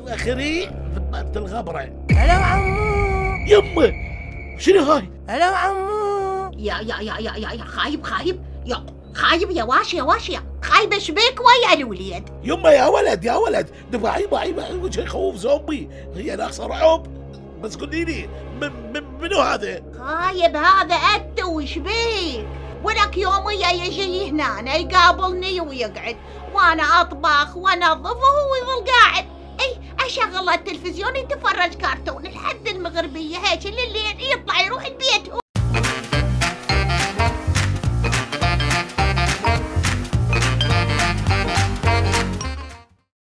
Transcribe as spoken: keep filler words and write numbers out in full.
اخري في طنطا الغبره. هلا عمو. يمه شنو هاي؟ هلا عمو. يا يا يا يا يا, يا خايب خايب يا خايب يا واشي يا واشي خايب ايش بك ويا الوليد؟ يمه يا ولد يا ولد دفعي معي وجهي يخوف زومبي، هي ناقصه رعب. بس قولي لي من من منو هذا؟ خايب هذا انت وش بيك؟ ولك يوميا يجي هنا يقابلني ويقعد وانا اطبخ وانظف وهو يظل قاعد. اي اشغل التلفزيون يتفرج كرتون لحد المغربيه هيك لليل